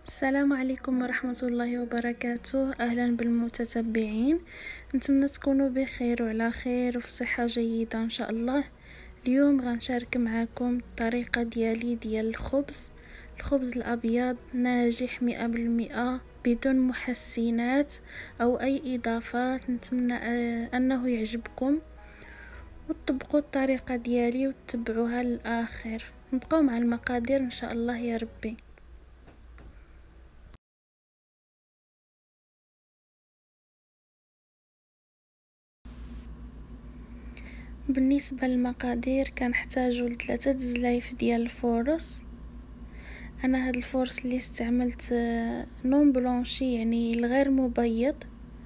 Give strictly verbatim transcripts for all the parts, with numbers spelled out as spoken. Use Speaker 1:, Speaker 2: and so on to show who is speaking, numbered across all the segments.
Speaker 1: السلام عليكم ورحمة الله وبركاته. أهلا بالمتتبعين، نتمنى تكونوا بخير وعلى خير وفي صحة جيدة إن شاء الله. اليوم غنشارك معكم الطريقة ديالي ديال الخبز الخبز الأبيض ناجح مئة بالمئة بدون محسنات أو أي إضافات. نتمنى أنه يعجبكم وتطبقوا الطريقة ديالي وتتبعوها للآخر. نبقاو مع المقادير إن شاء الله يا ربي. بالنسبة للمقادير كنحتاجو لثلاثة زلايف ديال الفورص. انا هاد الفورص اللي استعملت نون بلونشي يعني الغير مبيض،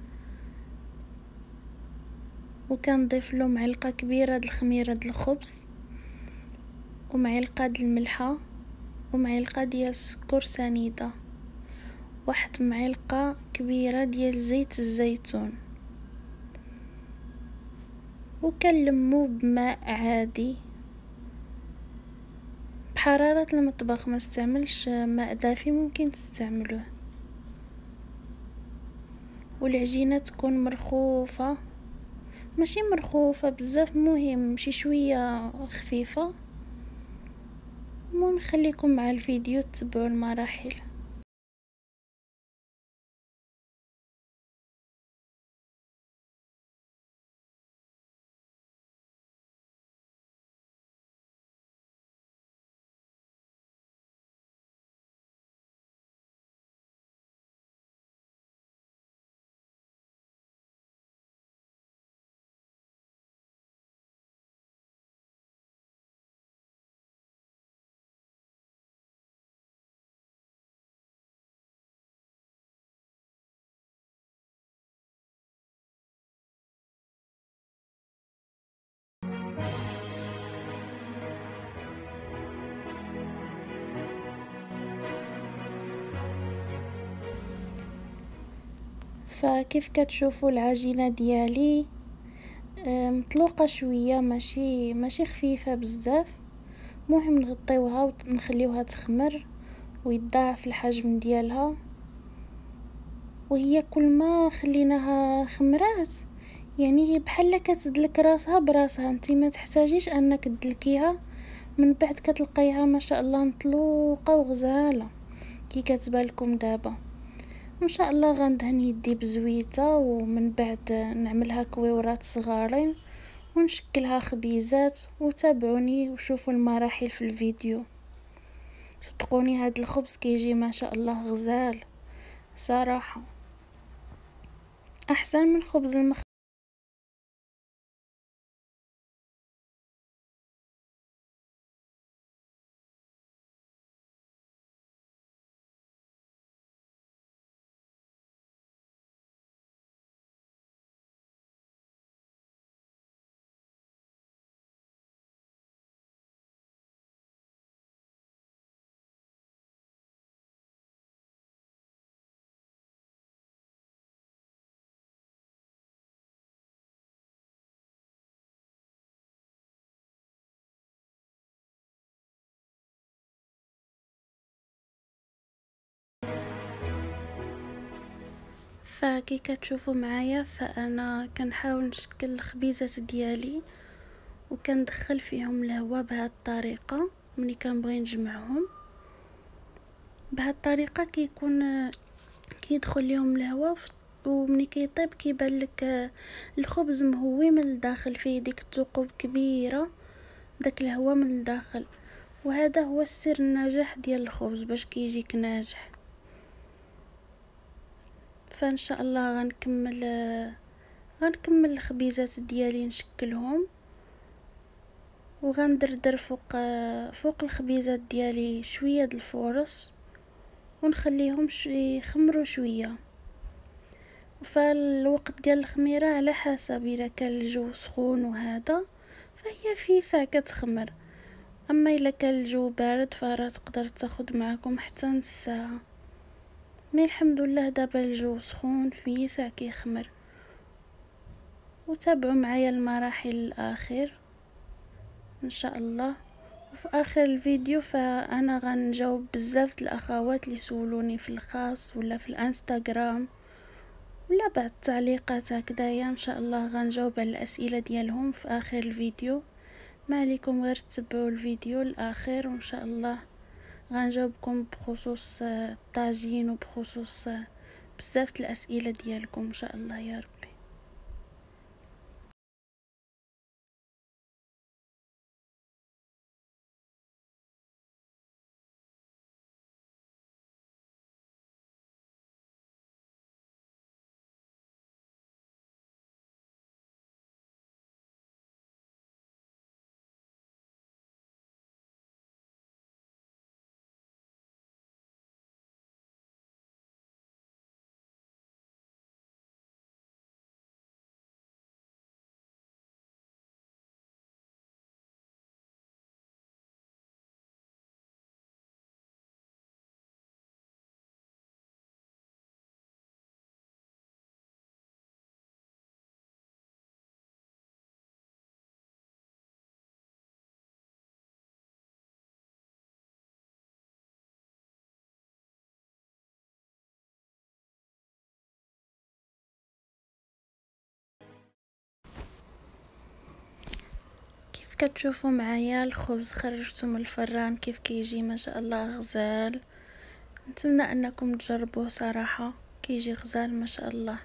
Speaker 1: وكنضيف له معلقه كبيره د الخميره د الخبز ومعلقه د الملحه ومعلقه ديال السكر سنيده، واحد معلقه كبيره ديال زيت الزيتون، وكنلمو بماء عادي بحرارة المطبخ. ما استعملش ماء دافي، ممكن تستعملوه. والعجينة تكون مرخوفة، ماشي مرخوفة بزاف، مهم شي شوية خفيفة. المهم خليكم مع الفيديو تتبعوا المراحل. فكيف كتشوفوا العجينة ديالي مطلوقة شوية، ماشي ماشي خفيفة بزاف. مهم نغطيوها ونخليوها تخمر ويتضاعف الحجم ديالها. وهي كل ما خليناها خمرات يعني هي بحال كتدلك راسها براسها، انتي ما تحتاجيش انك تدلكيها. من بعد كتلقايها ما شاء الله مطلوقه وغزاله كي كتبان لكم دابا. ان شاء الله غندهن يدي بزويته، ومن بعد نعملها كويورات صغارين ونشكلها خبيزات. وتابعوني وشوفوا المراحل في الفيديو. صدقوني هاد الخبز كيجي ما شاء الله غزال صراحه، احسن من خبز المخ فكي كتشوفوا معايا فانا كنحاول نشكل الخبيزات ديالي وكندخل فيهم الهواء بهذه الطريقه. ملي كنبغي نجمعهم بهذه الطريقه كيكون كيدخل لهم الهواء، وملي كيطيب كيبان لك الخبز مهوي من الداخل، فيه ديك الثقوب كبيره داك الهواء من الداخل. وهذا هو السر النجاح ديال الخبز باش كيجيك ناجح. فان شاء الله غنكمل غنكمل الخبيزات ديالي نشكلهم، وغندردر فوق فوق الخبيزات ديالي شويه د الفورص ونخليهم يخمروا شويه. فالوقت ديال الخميره على حسب، الا كان الجو سخون وهذا فهي في ساعه كتخمر، اما الا كان الجو بارد فراه تقدر تاخد معكم حتى نص ساعه. مي الحمد لله دابا الجو سخون في ساعه كيخمر. وتابعوا معايا المراحل الاخير ان شاء الله. وفي اخر الفيديو فانا غنجاوب بزاف د الاخوات اللي سولوني في الخاص ولا في الانستغرام ولا بعد التعليقات هكذايا. ان شاء الله غنجاوب على الاسئله ديالهم في اخر الفيديو. ما عليكم غير تتبعوا الفيديو الاخير وان شاء الله غنجاوبكم بخصوص الطاجين وبخصوص بزاف د الاسئله ديالكم ان شاء الله يا ربي. كيف كتشوفوا معايا الخبز خرجته من الفران كيف كيجي ما شاء الله غزال. نتمنى انكم تجربوه صراحه كيجي غزال ما شاء الله.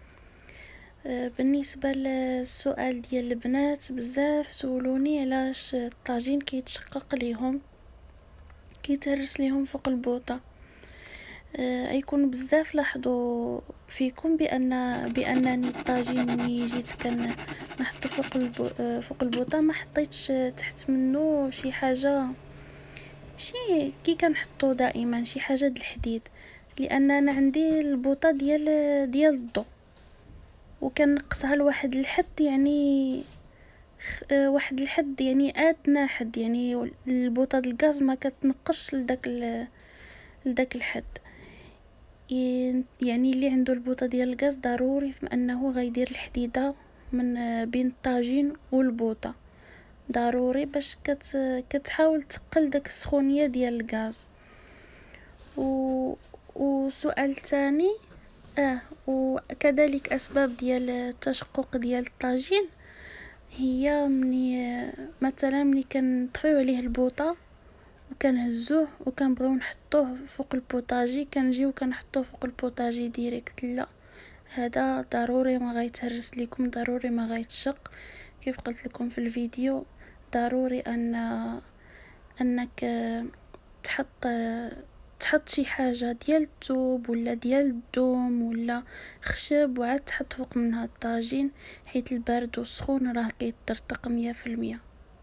Speaker 1: بالنسبه للسؤال ديال البنات بزاف سولوني علاش الطاجين كيتشقق ليهم كيتهرس ليهم فوق البوطه. ايكون بزاف لاحظوا فيكم بان بانني الطاجين ملي جيت كان نحطو فوق البو... فوق البوطه ما حطيتش تحت منه شي حاجه شي كي كنحطو دائما شي حاجه د الحديد، لان انا عندي البوطه ديال ديال الضو وكنقصها لواحد الحد يعني خ... واحد الحد يعني ادنى حد يعني البوطه د الغاز ما كتنقش لداك ال... لداك الحد. يعني اللي عنده البوطه ديال الغاز ضروري انه غيدير الحديده من بين الطاجين والبوطه ضروري باش كت كتحاول تقل داك السخونيه ديال الغاز. و وسؤال ثاني اه وكذلك اسباب ديال التشقق ديال الطاجين هي مني مثلا ملي كنطفيو عليه البوطه وكنهزوه وكنبغيو نحطوه فوق البوطاجي كنجيو كنحطوه فوق البوطاجي ديريكت، لا هذا ضروري ما غيتهرس لكم ضروري ما غيتشق. كيف قلت لكم في الفيديو ضروري ان انك تحط تحط شي حاجه ديال الثوب ولا ديال الدوم ولا خشب وعاد تحط فوق منها الطاجين حيت البارد والسخون راه كيطرطق مية في المية.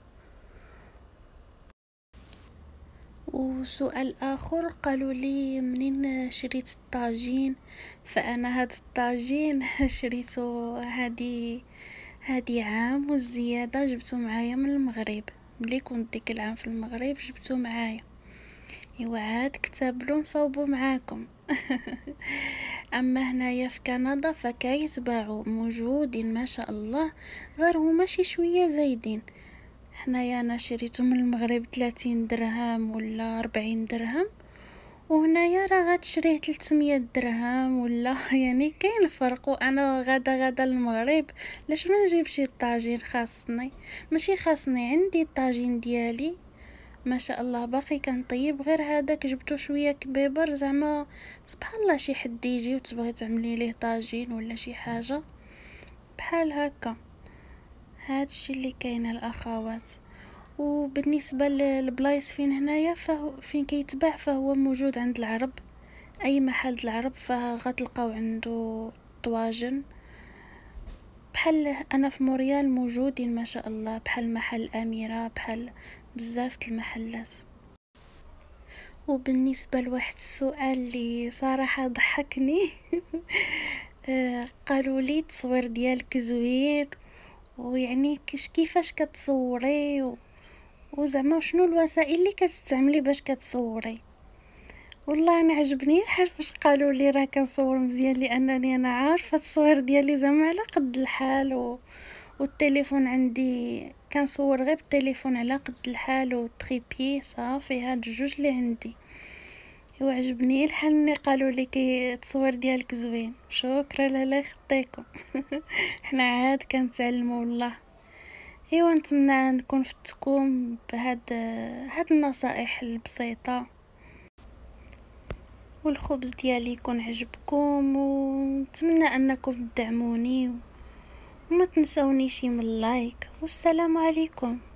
Speaker 1: وسؤال اخر قالوا لي منين شريت الطاجين، فانا هذا الطاجين شريته هذه هذه عام والزياده جبته معايا من المغرب. ملي كنت ديك العام في المغرب جبته معايا. ايوا عاد كتابلو نصاوبو معاكم. اما هنايا في كندا فكيتباعوا موجودين ما شاء الله غير هما شي شويه زايدين. حنايا انا شريته من المغرب ثلاثين درهم ولا أربعين درهم وهنايا راه غتشريه ثلاثمية درهم ولا يعني كاين الفرق. وانا غدا غدا المغرب لاش ما نجيب شي طاجين خاصني ماشي خاصني عندي الطاجين ديالي ما شاء الله باقي كنطيب غير هذاك جبتو شويه كبيبر زعما سبحان الله شي حد يجي وتبغي تعملي ليه طاجين ولا شي حاجه بحال هكا. هادشي اللي كاين الاخوات. وبالنسبه للبلايص فين هنايا فهو فين كيتباع فهو موجود عند العرب اي محل العرب فغتلقاو عنده طواجن بحال انا في موريال موجودين ما شاء الله بحال محل اميره بحال بزاف المحلات. وبالنسبه لواحد السؤال اللي صراحه ضحكني قالوا لي التصوير ديالك زوين ويعني كيفاش كتصوري و... وزعما شنو الوسائل اللي كتستعملي باش كتصوري. والله انا عجبني الحال فاش قالوا لي راه كنصور مزيان لانني انا عارفه التصوير ديالي زعما على قد الحال و... والتليفون عندي كنصور غير بالتليفون على قد الحال وتريبي صافي. هاد الجوج اللي عندي. ايوا عجبني الحال اللي قالوا لي كي التصوير ديالك زوين. شكرا لاله يخطيكم. حنا عاد كنتعلموا والله. ايوا نتمنى نكون فتكم بهاد هاد النصائح البسيطه، والخبز ديالي يكون عجبكم، ونتمنى انكم تدعموني وما تنسونيش من لايك. والسلام عليكم.